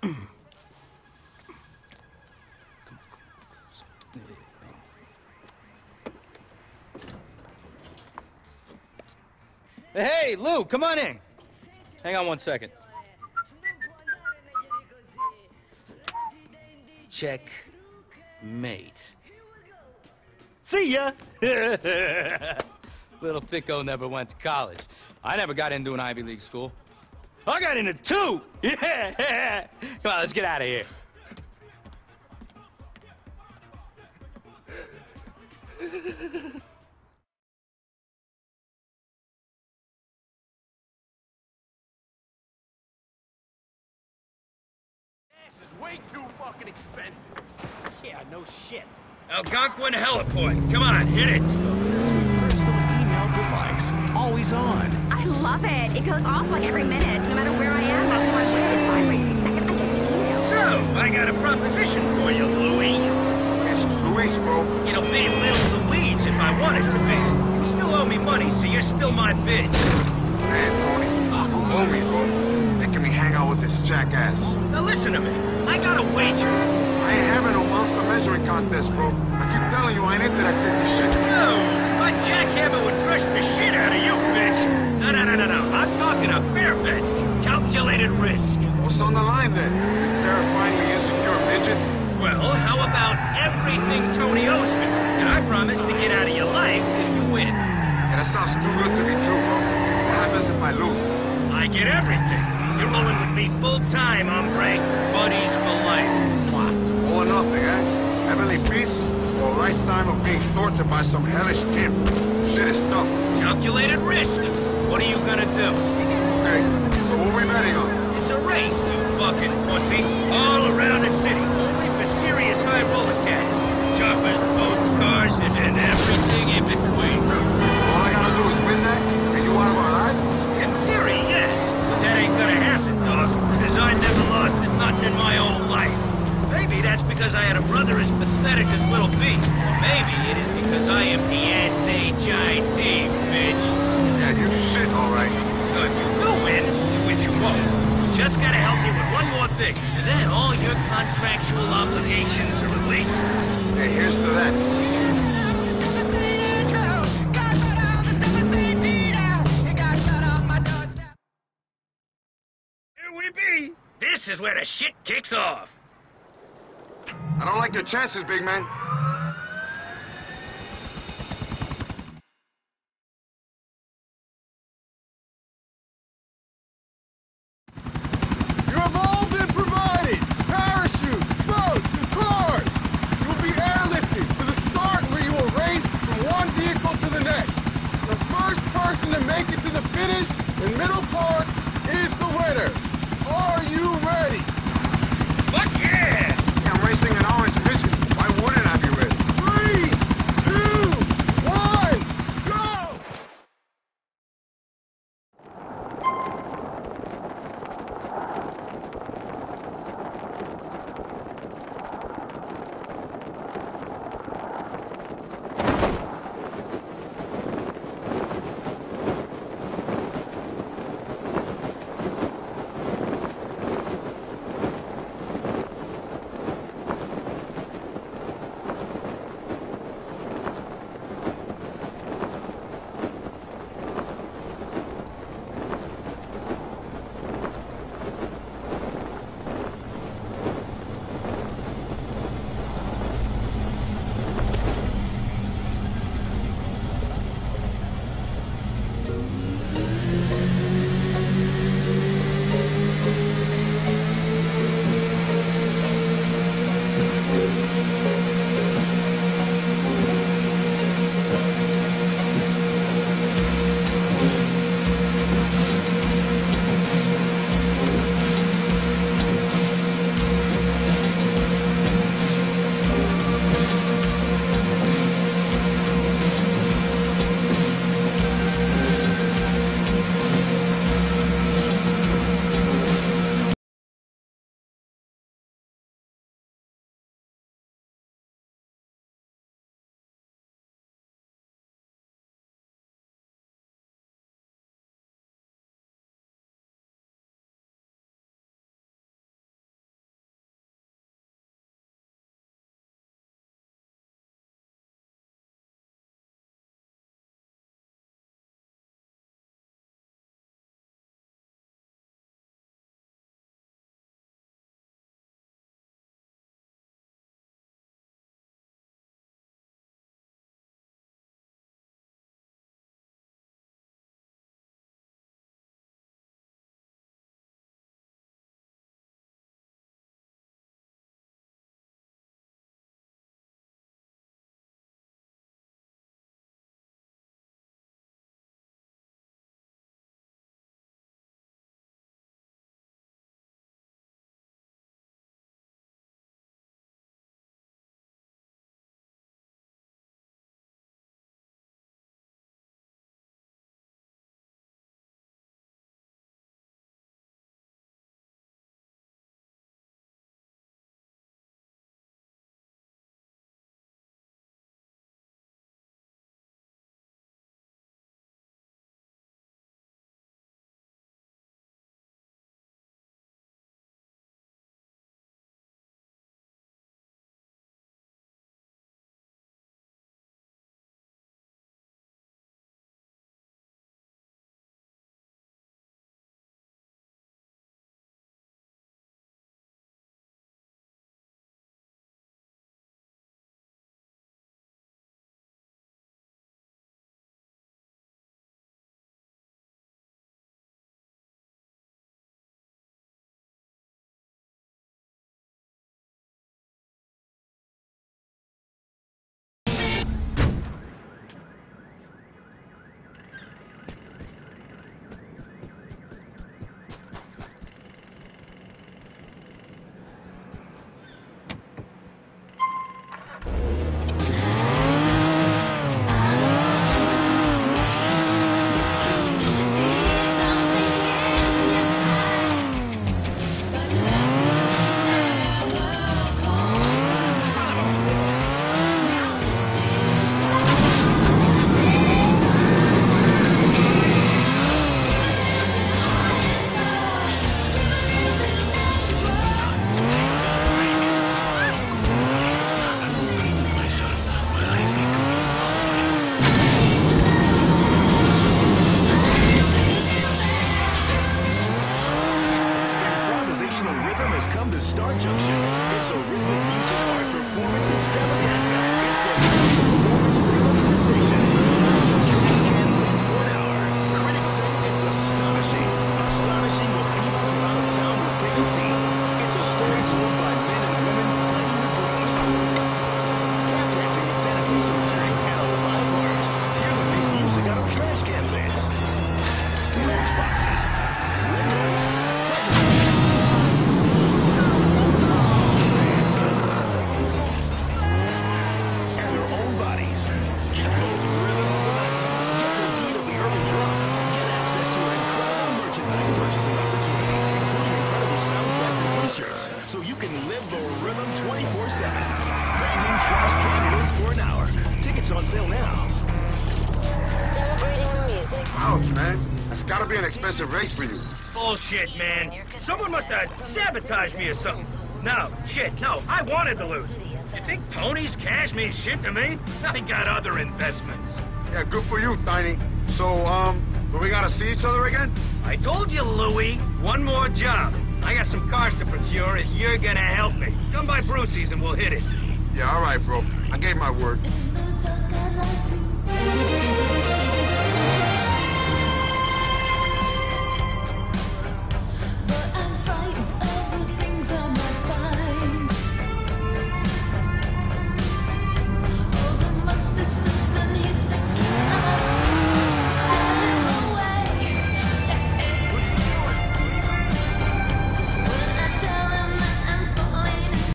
Hey, Lou, come on in. Hang on 1 second. Checkmate. See ya! Little Thicko never went to college. I never got into an Ivy League school. I got into 2! Yeah! Come on, let's get out of here. Way too fucking expensive. Yeah, no shit. Algonquin Heliport. Come on, hit it. Personal email device. Always on. I love it. It goes off like every minute. No matter where I am, on my way, it vibrates the second I get the email. So, I got a proposition for you, Louie. It's Luis, bro. It'll be Little Louise if I want it to be. You still owe me money, so you're still my bitch. Man, Tony, you owe me, bro. Making me hang out with this jackass. Now listen to me. I got a wager. I ain't having no monster measuring contest, bro. I keep telling you I ain't into that creepy shit. No, my jackhammer would crush the shit out of you, bitch. No. I'm talking a fair bet. Calculated risk. What's on the line, then? You terrifyingly insecure midget? Well, how about everything Tony owes me? And I promise to get out of your life if you win. Yeah, that sounds too good to be true, bro. What happens if I lose? I get everything. You're rolling with me full-time, hombre. Buddies for life. All or nothing, eh? Heavenly peace, or a lifetime of being tortured by some hellish imp. Shit is tough. Calculated risk. What are you gonna do? Okay, so what are we betting on? It's a race, you fucking pussy. All around the city. Only for serious high roller cats. Choppers, boats, cars, and everything in between. All I gotta do is win that, and you out of our lives? In theory, yes. But that ain't gonna happen, dog. Because I never lost at nothing in my own life. Maybe that's because I had a brother as pathetic as Little B. Or maybe it is because I am the S-H-I-T, bitch. Yeah, you shit, all right. So if you do win, which you won't, you just gotta help me with one more thing. And then all your contractual obligations are released. Hey, here's to that. Here we be. This is where the shit kicks off. I don't like your chances, big man. You have all been provided! Parachutes, boats, and cars! You will be airlifted to the start where you will race from one vehicle to the next. The first person to make it to the finish in Middle Park is the winner. Are you ready? Fuck yeah! I'm racing an orange midget. Why wouldn't I sale now. Celebrating the music. Ouch, man. That's gotta be an expensive race for you. Bullshit, man. Someone must have sabotaged me or something. No, shit, no. I wanted to lose. You think Tony's cash means shit to me? I got other investments. Yeah, good for you, Tiny. So, will we gotta see each other again? I told you, Louie. One more job. I got some cars to procure and you're gonna help me. Come by Brucey's and we'll hit it. Yeah, all right, bro. I gave my word. In the dark, I like to